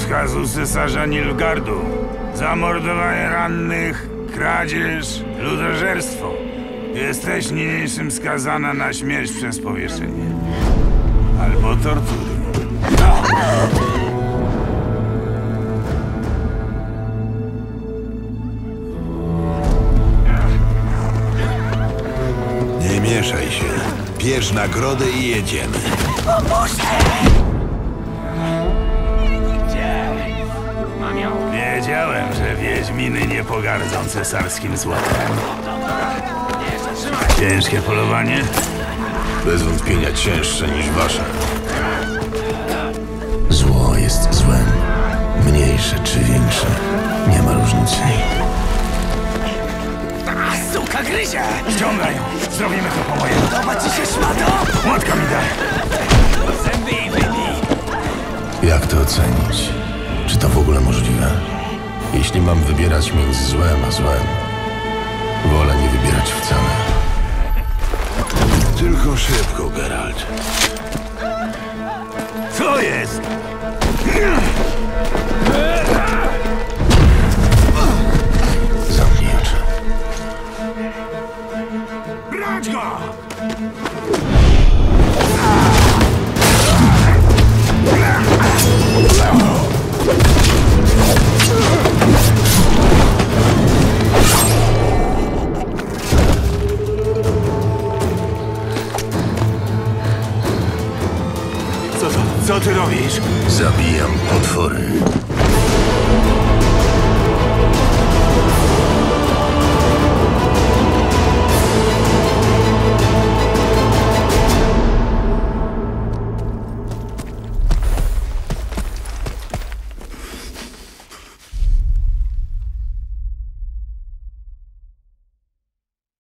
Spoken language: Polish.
rozkazu cesarza Nilfgaardu. Zamordowanie rannych, kradzież, ludożerstwo. Jesteś niniejszym skazana na śmierć przez powieszenie. Albo tortury. Nie mieszaj się. Bierz nagrodę i jedziemy. Wiedziałem, że wiedźminy nie pogardzą cesarskim złotem. Ciężkie polowanie? Bez wątpienia cięższe niż wasze. Zło jest złem. Mniejsze czy większe. Nie ma różnicy. Suka gryzie! Ściągaj ją! Zrobimy to po mojemu. Podoba ci się, szmato? Młotka mi daj! Zęby i wybij! Jak to ocenić? Czy to w ogóle możliwe? Jeśli mam wybierać między złem a złem, wolę nie wybierać wcale. Tylko szybko, Geralt. Co jest? Zamknij oczy. Brać go! Co ty robisz? Zabijam potwory.